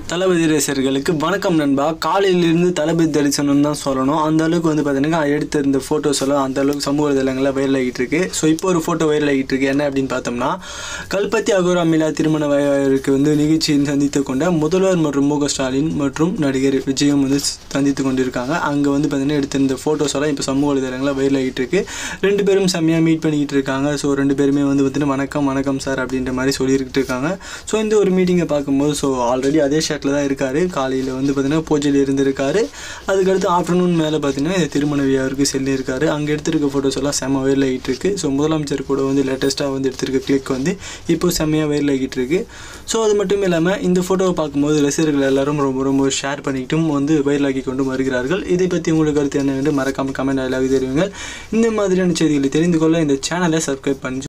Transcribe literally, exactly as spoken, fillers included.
தளபதி ரசிகர்களுக்கு வணக்கம் நண்பா. காலையிலிருந்து தளபதி தரிசனம் தான் சொல்லணும். அந்த அளவுக்கு வந்து பார்த்தீங்கன்னா எடுத்த இந்த ஃபோட்டோஸ் எல்லாம் அந்த அளவுக்கு சமூக வலைதளங்களில் வைரல் ஆகிட்டு இருக்கு. ஸோ இப்போ ஒரு ஃபோட்டோ வைரல் ஆகிட்டு இருக்கு. என்ன அப்படின்னு பார்த்தோம்னா, கல்பத்தி அகோரா மிலா திருமண வயருக்கு வந்து நிகழ்ச்சியை சந்தித்து கொண்ட முதல்வர் மற்றும் மு க ஸ்டாலின் மற்றும் நடிகர் விஜயும் வந்து சந்தித்து கொண்டிருக்காங்க. அங்கே வந்து பார்த்தீங்கன்னா எடுத்திருந்த ஃபோட்டோஸ் எல்லாம் இப்போ சமூக வலைதளங்களில் வைரல் ஆகிட்டு இருக்கு. ரெண்டு பேரும் செம்மையாக மீட் பண்ணிக்கிட்டு இருக்காங்க. ஸோ ரெண்டு பேருமே வந்து பார்த்தீங்கன்னா வணக்கம் வணக்கம் சார் அப்படின்ற மாதிரி சொல்லிக்கிட்டு இருக்காங்க. ஸோ இந்த ஒரு மீட்டிங்கை பார்க்கும்போது ஸோ ஆல்ரெடி அதே ஷர்ட்டில் தான் இருக்காரு. காலையில் வந்து பார்த்தீங்கன்னா பூஜையில் இருந்திருக்காரு. அதுக்கடுத்து ஆஃப்டர்நூன் மேலே பார்த்தீங்கன்னா இந்த திருமண விழாவிற்கு செல்லியிருக்காரு. அங்கே எடுத்திருக்க ஃபோட்டோஸ் எல்லாம் செம்ம வைரல் ஆகிட்டு இருக்கு. ஸோ முதலமைச்சர் கூட வந்து லேட்டஸ்ட்டாக வந்து எடுத்திருக்க கிளிக் வந்து இப்போ செம்மையாக வைரல் ஆகிட்டு இருக்கு. ஸோ அது மட்டும் இல்லாமல் இந்த ஃபோட்டோவை பார்க்கும்போது ரசிகர்கள் எல்லாரும் ரொம்ப ரொம்ப ஷேர் பண்ணிக்கிட்டும் வந்து வைரலாகி கொண்டு வருகிறார்கள். இதை பற்றி உங்களுக்கு கருத்து என்ன என்று மறக்காமல் கமெண்ட் ஆகி தெரிவிங்கள். இந்த மாதிரியான செய்திகளை தெரிந்து கொள்ள இந்த சேனலை சப்ஸ்கிரைப் பண்ணி